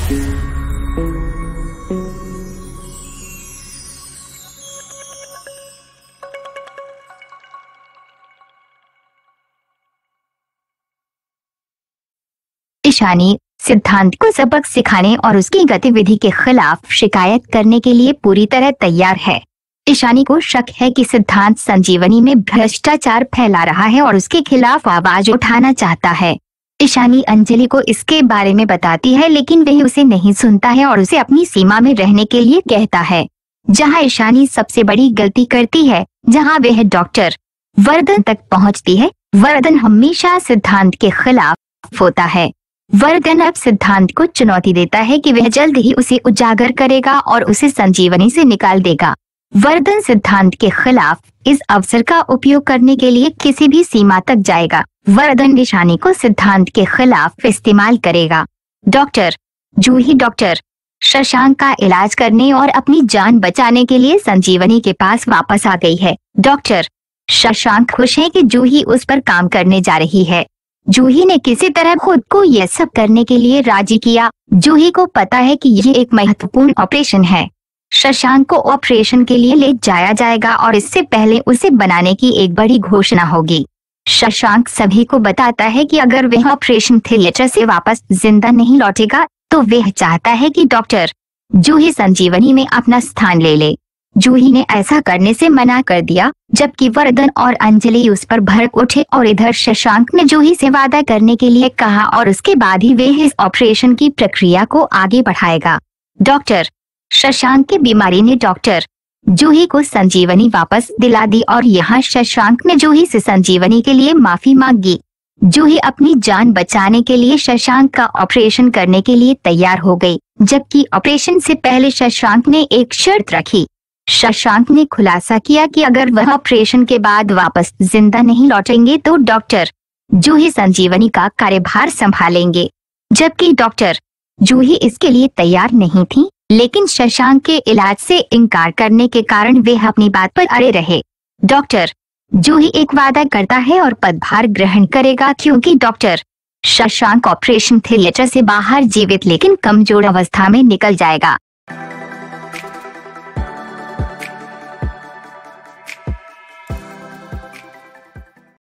ईशानी सिद्धांत को सबक सिखाने और उसकी गतिविधि के खिलाफ शिकायत करने के लिए पूरी तरह तैयार है। ईशानी को शक है कि सिद्धांत संजीवनी में भ्रष्टाचार फैला रहा है और उसके खिलाफ आवाज उठाना चाहता है। ईशानी अंजलि को इसके बारे में बताती है, लेकिन वह उसे नहीं सुनता है और उसे अपनी सीमा में रहने के लिए कहता है। जहां ईशानी सबसे बड़ी गलती करती है, जहां वह डॉक्टर वर्धन तक पहुंचती है, वर्धन हमेशा सिद्धांत के खिलाफ होता है। वर्धन अब सिद्धांत को चुनौती देता है कि वह जल्द ही उसे उजागर करेगा और उसे संजीवनी से निकाल देगा। वर्धन सिद्धांत के खिलाफ इस अवसर का उपयोग करने के लिए किसी भी सीमा तक जाएगा। वर्धन ईशानी को सिद्धांत के खिलाफ इस्तेमाल करेगा। डॉक्टर जूही डॉक्टर शशांक का इलाज करने और अपनी जान बचाने के लिए संजीवनी के पास वापस आ गई है। डॉक्टर शशांक खुश है कि जूही उस पर काम करने जा रही है। जूही ने किसी तरह खुद को यह सब करने के लिए राजी किया। जूही को पता है कि यह एक महत्वपूर्ण ऑपरेशन है। शशांक को ऑपरेशन के लिए ले जाया जाएगा और इससे पहले उसे बनाने की एक बड़ी घोषणा होगी। शशांक सभी को बताता है कि अगर वह ऑपरेशन थिएटर से वापस जिंदा नहीं लौटेगा तो वह चाहता है कि डॉक्टर जूही संजीवनी में अपना स्थान ले ले। जूही ने ऐसा करने से मना कर दिया, जबकि वर्धन और अंजलि उस पर भड़क उठे और इधर शशांक ने जूही से वादा करने के लिए कहा और उसके बाद ही वह इस ऑपरेशन की प्रक्रिया को आगे बढ़ाएगा। डॉक्टर शशांक की बीमारी ने डॉक्टर जूही को संजीवनी वापस दिला दी और यहाँ शशांक ने जूही से संजीवनी के लिए माफी मांगी। जूही अपनी जान बचाने के लिए शशांक का ऑपरेशन करने के लिए तैयार हो गई, जबकि ऑपरेशन से पहले शशांक ने एक शर्त रखी। शशांक ने खुलासा किया कि अगर वह ऑपरेशन के बाद वापस जिंदा नहीं लौटेंगे तो डॉक्टर जूही संजीवनी का कार्यभार संभालेंगे, जबकि डॉक्टर जूही इसके लिए तैयार नहीं थी। लेकिन शशांक के इलाज से इनकार करने के कारण वे अपनी बात पर अड़े रहे। डॉक्टर जूही एक वादा करता है और पदभार ग्रहण करेगा, क्योंकि डॉक्टर शशांक ऑपरेशन थिएटर से बाहर जीवित लेकिन कमजोर अवस्था में निकल जाएगा।